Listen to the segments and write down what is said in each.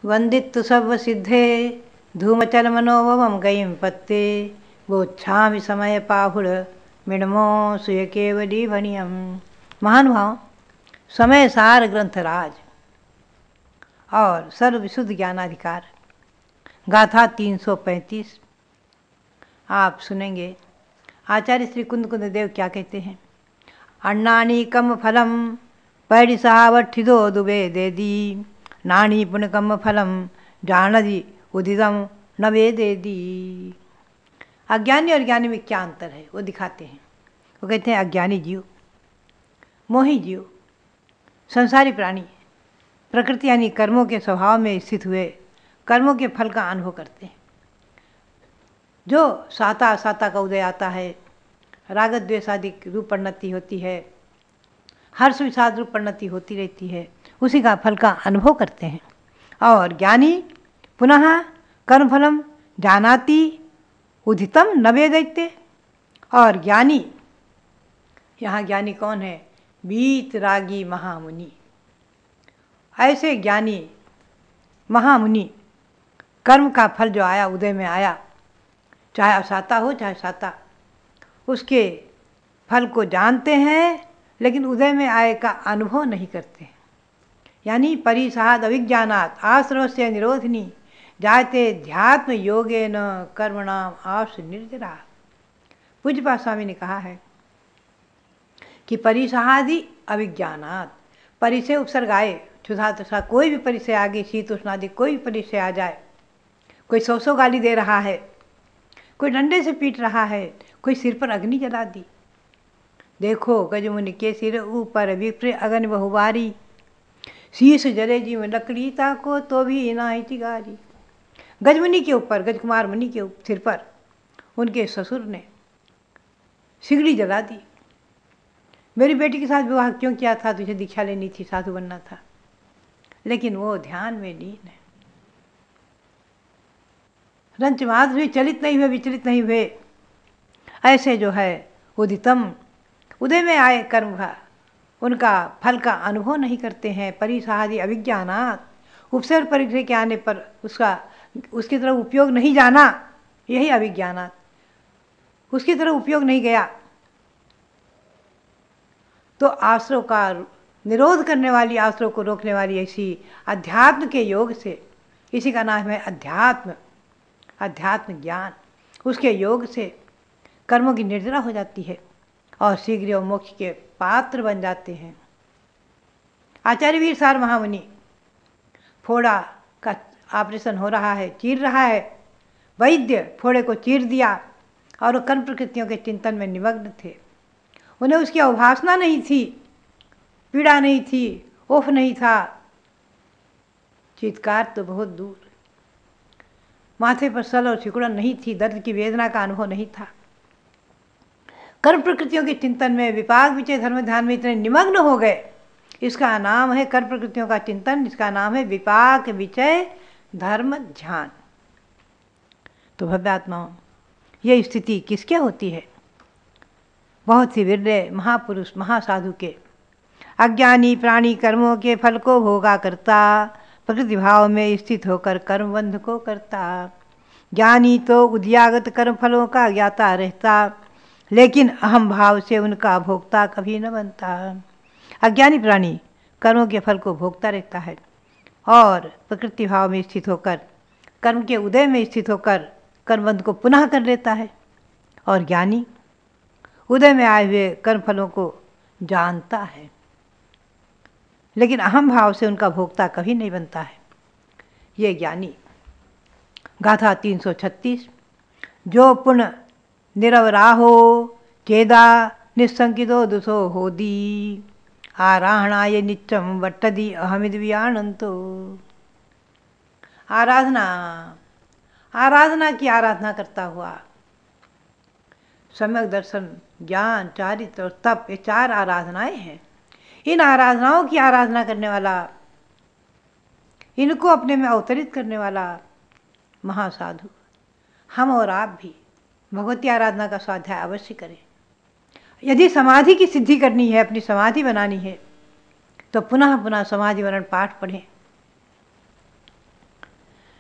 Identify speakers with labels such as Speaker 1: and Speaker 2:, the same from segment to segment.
Speaker 1: वंदित्तु सर्व सिद्धे धूमचल मनोभवम गईं पत्ते बोच्छामि समय पाहुड़ मिणमो सुय केवली भणियम। महानुभाव, समयसार ग्रंथराज और सर्व विशुद्ध ज्ञानाधिकार गाथा 335 आप सुनेंगे। आचार्य श्री कुंद देव क्या कहते हैं। अण्णानी कम फलम पैड़ी सहावठिदो दुबे दे दी नानी पुनकम फलम जानदी उदितम नवे दे दी। अज्ञानी और ज्ञानी में क्या अंतर है वो दिखाते हैं। वो कहते हैं अज्ञानी जीव, मोही जीव, संसारी प्राणी प्रकृति यानी कर्मों के स्वभाव में स्थित हुए कर्मों के फल का अनुभव करते हैं। जो साता का उदय आता है, राग द्वेषादि रूप परिणति होती है, हर्ष विषाद रूप परिणति होती रहती है, उसी का फल का अनुभव करते हैं। और ज्ञानी पुनः कर्मफलम जानाति उदितम न वेदैत्य। और ज्ञानी, यहाँ ज्ञानी कौन है? वीत रागी महामुनि। ऐसे ज्ञानी महामुनि कर्म का फल जो आया, उदय में आया, चाहे असाता हो चाहे साता, उसके फल को जानते हैं लेकिन उदय में आए का अनुभव नहीं करते। यानी परिसाद अविज्ञानात् आश्रवस्य निरोधिनी जायते ध्यात्म योगेन कर्मणाम आश निर्जरा। पूज्यपाद स्वामी ने कहा है कि परिसादि अविज्ञानात्, परि से उपसर्ग आए, क्षुधा तृष्णा कोई भी परिचय आगे, शीत उष्णादि कोई भी परिचय आ जाए, कोई सौ गाली दे रहा है, कोई डंडे से पीट रहा है, कोई सिर पर अग्नि जला दी, देखो गजमुनि के सिर ऊपर विप्र अग्नि बहुबारी, शीश जले जी में लकड़ी ताको तो भी इनाई चिगारी। गजमुनि के ऊपर, गजकुमार मुनि के सिर पर उनके ससुर ने सिगड़ी जला दी। मेरी बेटी के साथ विवाह क्यों किया था? तुझे दीक्षा लेनी थी, साधु बनना था, लेकिन वो ध्यान में लीन है। रंच माधुरी चलित नहीं हुए, विचलित नहीं हुए। ऐसे जो है उदितम, उदय में आए कर्म का उनका फल का अनुभव नहीं करते हैं। परिसादी अविज्ञानात्, उपसर्ग परिग्रह के आने पर उसकी तरफ उपयोग नहीं जाना, यही अविज्ञानात्, उसकी तरफ उपयोग नहीं गया तो आश्रव का निरोध करने वाली, आश्रव को रोकने वाली ऐसी अध्यात्म के योग से, इसी का नाम है अध्यात्म, अध्यात्म ज्ञान, उसके योग से कर्मों की निर्जरा हो जाती है और शीघ्र वो मोक्ष के पात्र बन जाते हैं। आचार्य वीर सार महामुनि, फोड़ा का ऑपरेशन हो रहा है, चीर रहा है, वैद्य फोड़े को चीर दिया और वो कर्म प्रकृतियों के चिंतन में निमग्न थे। उन्हें उसकी अवभासना नहीं थी, पीड़ा नहीं थी, ओफ नहीं था, चीत्कार तो बहुत दूर, माथे पर सल और सिकुड़न नहीं थी, दर्द की वेदना का अनुभव नहीं था। कर्म प्रकृतियों के चिंतन में, विपाक विचय धर्म ध्यान में इतने निमग्न हो गए, इसका नाम है कर्म प्रकृतियों का चिंतन, इसका नाम है विपाक विचय धर्म ध्यान। तो भव्यात्माओं, ये स्थिति किसके होती है? बहुत ही विरले महापुरुष महासाधु के। अज्ञानी प्राणी कर्मों के फल को भोगा करता, प्रकृति भाव में स्थित होकर कर्म बंध को करता। ज्ञानी तो उद्यागत कर्म फलों का ज्ञाता रहता, लेकिन अहम भाव से उनका भोक्ता कभी न बनता। अज्ञानी प्राणी कर्मों के फल को भोगता रहता है और प्रकृति भाव में स्थित होकर, कर्म के उदय में स्थित होकर कर्मबंध को पुनः कर लेता है। और ज्ञानी उदय में आए हुए कर्म फलों को जानता है, लेकिन अहम भाव से उनका भोक्ता कभी नहीं बनता है। ये ज्ञानी। गाथा 336, जो पुण्य निरवराहो चेदा निस्संकितो दुसो होदी आराहणाय नित्यम वट्टदि अहमिद वियानंतो। आराधना, आराधना की आराधना करता हुआ, सम्यक दर्शन, ज्ञान, चारित्र और तप, ये 4 आराधनाएं हैं। इन आराधनाओं की आराधना करने वाला, इनको अपने में अवतरित करने वाला महासाधु, हम और आप भी भगवती आराधना का स्वाध्याय अवश्य करें। यदि समाधि की सिद्धि करनी है, अपनी समाधि बनानी है, तो पुनः पुनः समाधि वरण पाठ पढ़ें।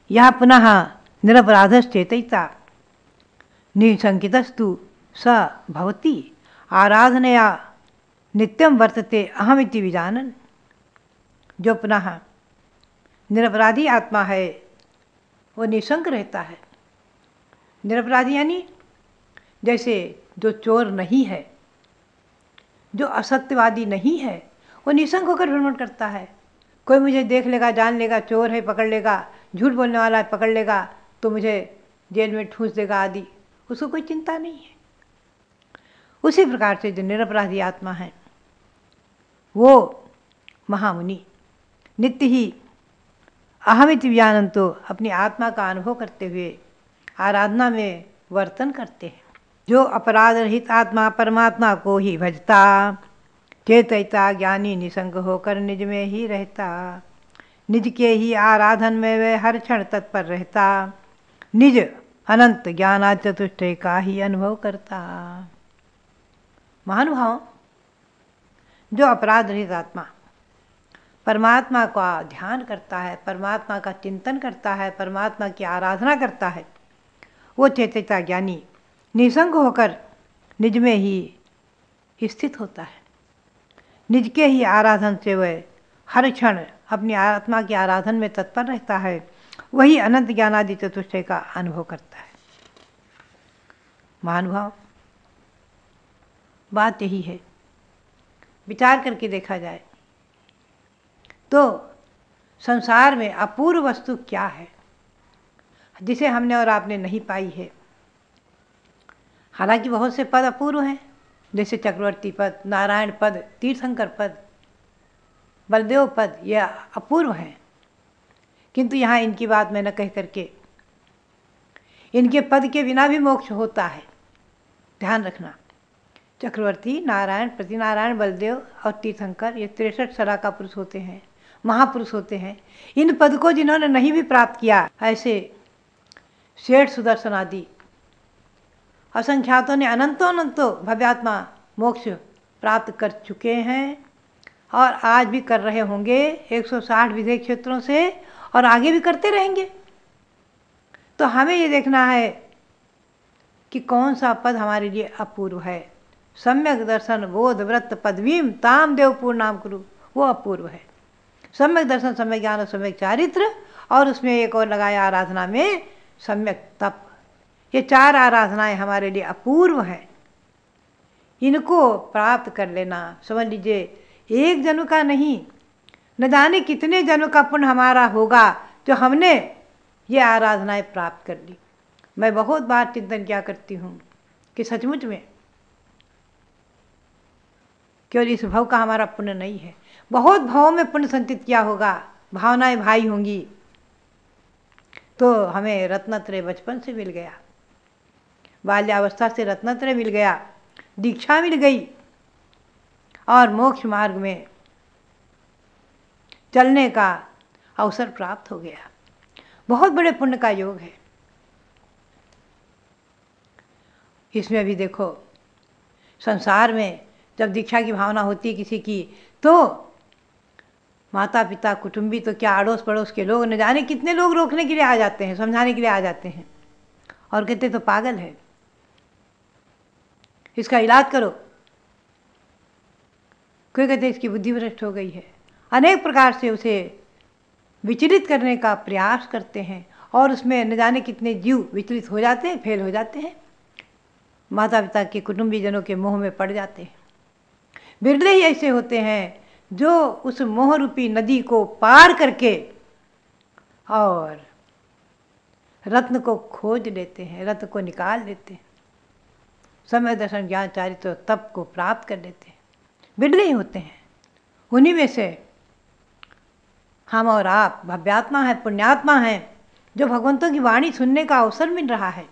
Speaker 1: यह पुनः निरपराधश्चेतयिता निसंकितस्तु स भवति आराधनया नित्यं वर्तते अहमिति विजानन्। जो पुनः निरपराधी आत्मा है वो निशंक रहता है। निरपराधी यानी जैसे जो चोर नहीं है, जो असत्यवादी नहीं है, वो निशंक होकर भ्रमण करता है। कोई मुझे देख लेगा, जान लेगा, चोर है पकड़ लेगा, झूठ बोलने वाला है पकड़ लेगा तो मुझे जेल में ठूंस देगा आदि, उसको कोई चिंता नहीं है। उसी प्रकार से जो निरपराधी आत्मा है वो महामुनि नित्य ही अहमिति ज्ञानन तो अपनी आत्मा का अनुभव करते हुए आराधना में वर्तन करते हैं। जो अपराध रहित आत्मा परमात्मा को ही भजता, चेतयिता ज्ञानी निसंग होकर निज में ही रहता, निज के ही आराधन में वह हर क्षण तत्पर रहता, निज अनंत ज्ञानाचतुष्टय का ही अनुभव करता। महानुभाव, जो अपराध रहित आत्मा परमात्मा का ध्यान करता है, परमात्मा का चिंतन करता है, परमात्मा की आराधना करता है, वो चेतयिता ज्ञानी निसंग होकर निज में ही स्थित होता है। निज के ही आराधन से वह हर क्षण अपनी आत्मा की आराधन में तत्पर रहता है, वही अनंत ज्ञानादि चतुष्टय का अनुभव करता है। महानुभाव, बात यही है। विचार करके देखा जाए तो संसार में अपूर्व वस्तु क्या है जिसे हमने और आपने नहीं पाई है। हालांकि बहुत से पद अपूर्व हैं, जैसे चक्रवर्ती पद, नारायण पद, तीर्थंकर पद, बलदेव पद, ये अपूर्व हैं। किंतु यहाँ इनकी बात मैं न कह करके इनके पद के बिना भी मोक्ष होता है। ध्यान रखना, चक्रवर्ती, नारायण, प्रतिनारायण, बलदेव और तीर्थंकर ये 63 सरा का पुरुष होते हैं, महापुरुष होते हैं। इन पद को जिन्होंने नहीं भी प्राप्त किया, ऐसे शेठ, सुदर्शन आदि असंख्यातों ने अनंतों अनंतों भव्यात्मा मोक्ष प्राप्त कर चुके हैं और आज भी कर रहे होंगे 160 विधेय क्षेत्रों से, और आगे भी करते रहेंगे। तो हमें ये देखना है कि कौन सा पद हमारे लिए अपूर्व है। सम्यक दर्शन बोध व्रत पदवीम ताम देव पूर्णाम कुरु, वो अपूर्व है। सम्यक दर्शन, सम्यक ज्ञान और सम्यक चारित्र, और उसमें एक और लगाया आराधना में सम्यक तप। ये 4 आराधनाएं हमारे लिए अपूर्व हैं। इनको प्राप्त कर लेना, समझ लीजिए, एक जन्म का नहीं, न जाने कितने जन्म का पुण्य हमारा होगा जो हमने ये आराधनाएं प्राप्त कर ली। मैं बहुत बार चिंतन किया करती हूँ कि सचमुच में केवल इस भव का हमारा पुण्य नहीं है, बहुत भावों में पुण्य संचित किया होगा, भावनाएं भाई होंगी, तो हमें रत्नत्रय बचपन से मिल गया, बाल्यावस्था से रत्नत्रय मिल गया, दीक्षा मिल गई और मोक्ष मार्ग में चलने का अवसर प्राप्त हो गया। बहुत बड़े पुण्य का योग है। इसमें भी देखो, संसार में जब दीक्षा की भावना होती है किसी की, तो माता पिता, कुटुंबी, तो क्या अड़ोस पड़ोस के लोग, न जाने कितने लोग रोकने के लिए आ जाते हैं, समझाने के लिए आ जाते हैं और कहते तो पागल है, इसका इलाज करो। कोई कहते इसकी बुद्धि भ्रष्ट हो गई है। अनेक प्रकार से उसे विचलित करने का प्रयास करते हैं और उसमें न जाने कितने जीव विचलित हो जाते हैं, फेल हो जाते हैं, माता पिता के, कुटुंबीजनों के मोह में पड़ जाते हैं। बिरले ही ऐसे होते हैं जो उस मोह रूपी नदी को पार करके और रत्न को खोज लेते हैं, रत्न को निकाल लेते हैं, समय दर्शन ज्ञान चारित्र तो तप को प्राप्त कर लेते हैं। बिरले ही होते हैं। उन्हीं में से हम और आप भव्यात्मा हैं, पुण्यात्मा हैं, जो भगवंतों की वाणी सुनने का अवसर मिल रहा है।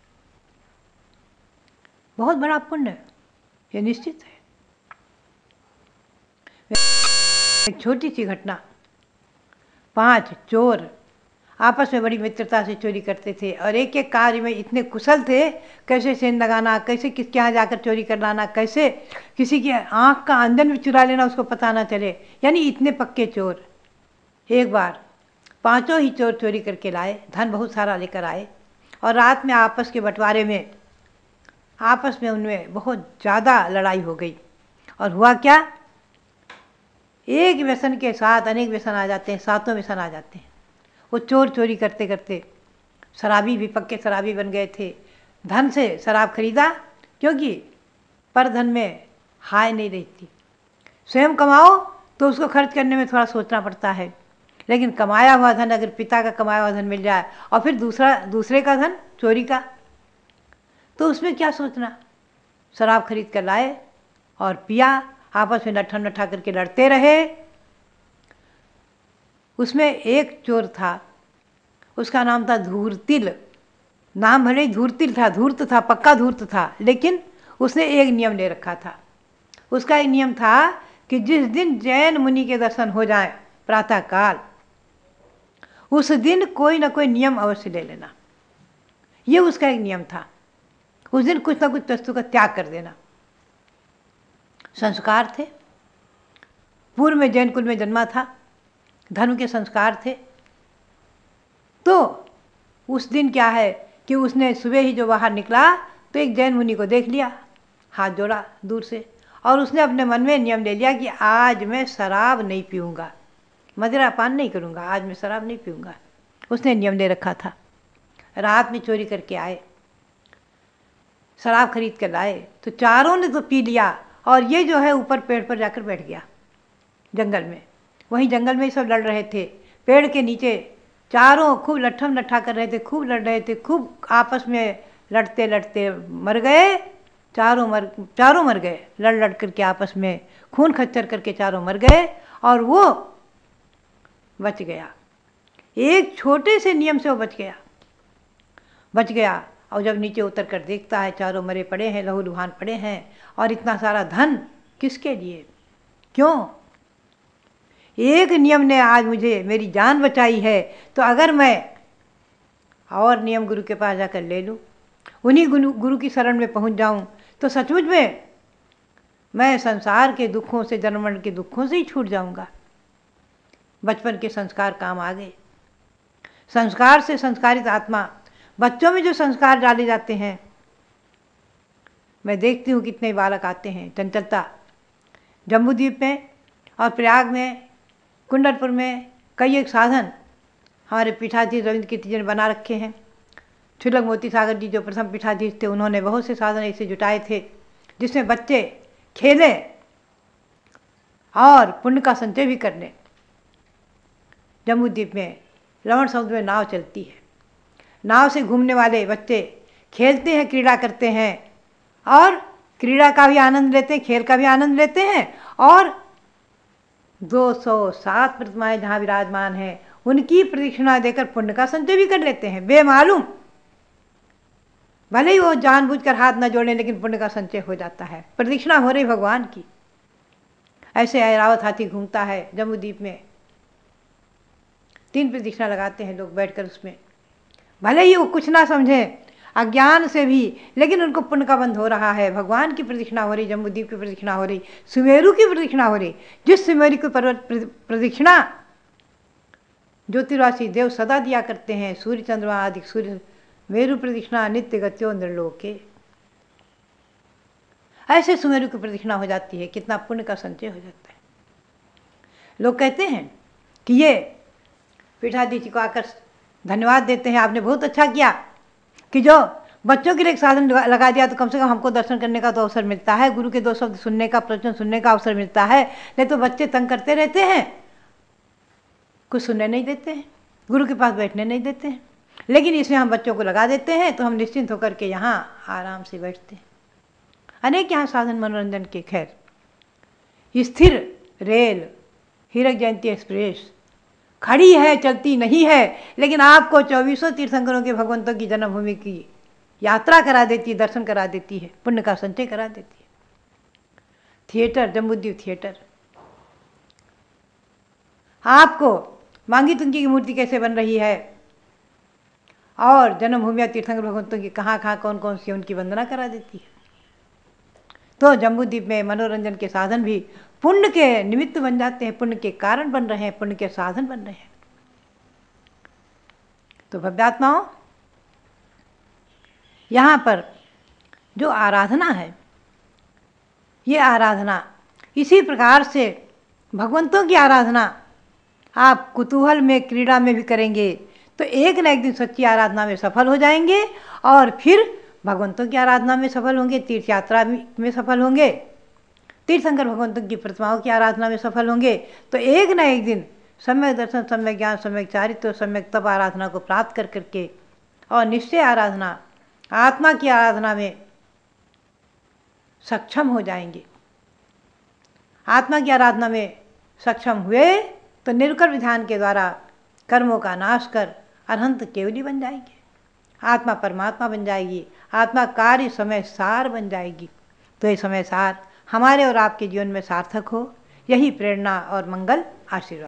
Speaker 1: बहुत बड़ा पुण्य ये निश्चित है। एक छोटी सी घटना, 5 चोर आपस में बड़ी मित्रता से चोरी करते थे और एक एक कार्य में इतने कुशल थे, कैसे सेंध लगाना, कैसे किसके यहाँ जाकर चोरी कर लाना, कैसे किसी की आँख का अंजन भी चुरा लेना उसको पता ना चले, यानी इतने पक्के चोर। एक बार पांचों ही चोर चोरी करके लाए, धन बहुत सारा लेकर आए और रात में आपस के बंटवारे में आपस में उनमें बहुत ज़्यादा लड़ाई हो गई। और हुआ क्या, एक व्यसन के साथ अनेक व्यसन आ जाते हैं, सातों व्यसन आ जाते हैं। वो चोर चोरी करते करते शराबी भी पक्के शराबी बन गए थे। धन से शराब खरीदा, क्योंकि पर धन में हाय नहीं रहती। स्वयं कमाओ तो उसको खर्च करने में थोड़ा सोचना पड़ता है, लेकिन कमाया हुआ धन, अगर पिता का कमाया हुआ धन मिल जाए और फिर दूसरे का धन चोरी का, तो उसमें क्या सोचना। शराब खरीद कर लाए और पिया, आपस में नट्ठा नट्ठा करके लड़ते रहे। उसमें एक चोर था, उसका नाम था धूर्तिल। नाम भले ही धूर्तिल था, धूर्त था, पक्का धूर्त था, लेकिन उसने एक नियम ले रखा था। उसका एक नियम था कि जिस दिन जैन मुनि के दर्शन हो जाए प्रातः काल, उस दिन कोई ना कोई नियम अवश्य ले लेना। ये उसका एक नियम था। उस दिन कुछ ना कुछ वस्तु का त्याग कर देना। संस्कार थे, पूर्व में जैन कुल में जन्मा था, धर्म के संस्कार थे। तो उस दिन क्या है कि उसने सुबह ही जो बाहर निकला तो एक जैन मुनि को देख लिया, हाथ जोड़ा दूर से, और उसने अपने मन में नियम ले लिया कि आज मैं शराब नहीं पीऊँगा, मदिरा पान नहीं करूँगा, आज मैं शराब नहीं पीऊँगा। उसने नियम ले रखा था। रात में चोरी करके आए, शराब खरीद कर लाए, तो चारों ने तो पी लिया और ये जो है ऊपर पेड़ पर जाकर बैठ गया जंगल में। वहीं जंगल में सब लड़ रहे थे, पेड़ के नीचे चारों खूब लट्ठम लट्ठा कर रहे थे, खूब लड़ रहे थे, खूब आपस में लड़ते लड़ते मर गए। चारों मर गए, लड़ लड़ करके आपस में खून खच्चर करके चारों मर गए और वो बच गया। एक छोटे से नियम से वो बच गया। और जब नीचे उतर कर देखता है, चारों मरे पड़े हैं, लहू लुहान पड़े हैं, और इतना सारा धन किसके लिए, क्यों? एक नियम ने आज मुझे मेरी जान बचाई है, तो अगर मैं और नियम गुरु के पास जाकर ले लूँ, उन्हीं गुरु की शरण में पहुँच जाऊँ, तो सचमुच में मैं संसार के दुखों से, जन्म मरण के दुखों से ही छूट जाऊँगा। बचपन के संस्कार काम आ गए। संस्कार से संस्कारित आत्मा, बच्चों में जो संस्कार डाले जाते हैं, मैं देखती हूँ कितने बालक आते हैं। चंचलता, जम्बूद्वीप में और प्रयाग में, कुंडलपुर में कई एक साधन हमारे पीठाधीश रविंद्र कीर्ति जी ने बना रखे हैं। छुलक मोती सागर जी जो प्रथम पीठाधीश थे, उन्होंने बहुत से साधन ऐसे जुटाए थे जिसमें बच्चे खेलें और पुण्य का संचय भी कर लें। जम्बूद्वीप में लवण समुद्र में नाव चलती है, नाव से घूमने वाले बच्चे खेलते हैं, क्रीड़ा करते हैं, और क्रीड़ा का भी आनंद लेते हैं, खेल का भी आनंद लेते हैं, और 207 प्रतिमाएं जहाँ विराजमान हैं उनकी प्रदक्षिणा देकर पुण्य का संचय भी कर लेते हैं बेमालूम। भले ही वो जानबूझकर हाथ न जोड़ें, लेकिन पुण्य का संचय हो जाता है, प्रदक्षिणा हो रही भगवान की। ऐसे ऐरावत हाथी घूमता है जम्बूद्वीप में, 3 प्रदक्षिणा लगाते हैं लोग बैठकर उसमें। भले ही वो कुछ ना समझें अज्ञान से भी, लेकिन उनको पुण्य का बंध हो रहा है। भगवान की प्रदक्षिणा हो रही, जम्बूद्वीप की प्रदक्षिणा हो रही, सुमेरु की प्रदक्षिणा हो रही। जिस सुमेरु की पर्वत प्रदक्षिणा ज्योतिर्वासी देव सदा दिया करते हैं, सूर्य चंद्रमा आदि, सूर्य मेरु प्रदक्षिणा नित्य गत्यो निर्लोके, ऐसे सुमेरु की प्रदक्षिणा हो जाती है, कितना पुण्य का संचय हो जाता है। लोग कहते हैं कि ये पीठाधीश जी को आकर धन्यवाद देते हैं, आपने बहुत अच्छा किया कि जो बच्चों के लिए एक साधन लगा दिया, तो कम से कम हमको दर्शन करने का तो अवसर मिलता है, गुरु के 2 शब्द सुनने का, प्रवचन सुनने का अवसर मिलता है। नहीं तो बच्चे तंग करते रहते हैं, कुछ सुनने नहीं देते हैं, गुरु के पास बैठने नहीं देते हैं। लेकिन इसमें हम बच्चों को लगा देते हैं तो हम निश्चिंत होकर के यहाँ आराम से बैठते हैं। अनेक यहाँ साधन मनोरंजन के, खैर स्थिर रेल हीरक जयंती एक्सप्रेस खड़ी है, चलती नहीं है, लेकिन आपको 2400 तीर्थंकरों के भगवंतों की जन्मभूमि की यात्रा करा देती है, दर्शन करा देती है, पुण्य का संचय करा देती है। थिएटर, जम्बूद्वीप थिएटर, आपको मांगी तुंगी की मूर्ति कैसे बन रही है और जन्मभूमि तीर्थंकर भगवंतों की कहाँ कहाँ कौन कौन सी उनकी वंदना करा देती है। तो जम्बूद्वीप में मनोरंजन के साधन भी पुण्य के निमित्त बन जाते हैं, पुण्य के कारण बन रहे हैं, पुण्य के साधन बन रहे हैं। तो भव्यात्माओं, यहाँ पर जो आराधना है, ये आराधना इसी प्रकार से भगवंतों की आराधना आप कुतूहल में, क्रीड़ा में भी करेंगे तो एक न एक दिन सच्ची आराधना में सफल हो जाएंगे और फिर भगवंतों की आराधना में सफल होंगे, तीर्थ यात्रा में सफल होंगे, तीर्थंकर भगवंतों की प्रतिमाओं की आराधना में सफल होंगे। तो एक न एक दिन सम्यक दर्शन, सम्यक ज्ञान, सम्यक चारित्र, सम्यक तप आराधना को प्राप्त कर करके और निश्चय आराधना, आत्मा की आराधना में सक्षम हो जाएंगे। आत्मा की आराधना में सक्षम हुए तो निर्विकल्प ध्यान के द्वारा कर्मों का नाश कर अनंत केवली बन जाएंगे। आत्मा परमात्मा बन जाएगी, आत्मा कार्य समय सार बन जाएगी। तो ये समय सार हमारे और आपके जीवन में सार्थक हो, यही प्रेरणा और मंगल आशीर्वाद।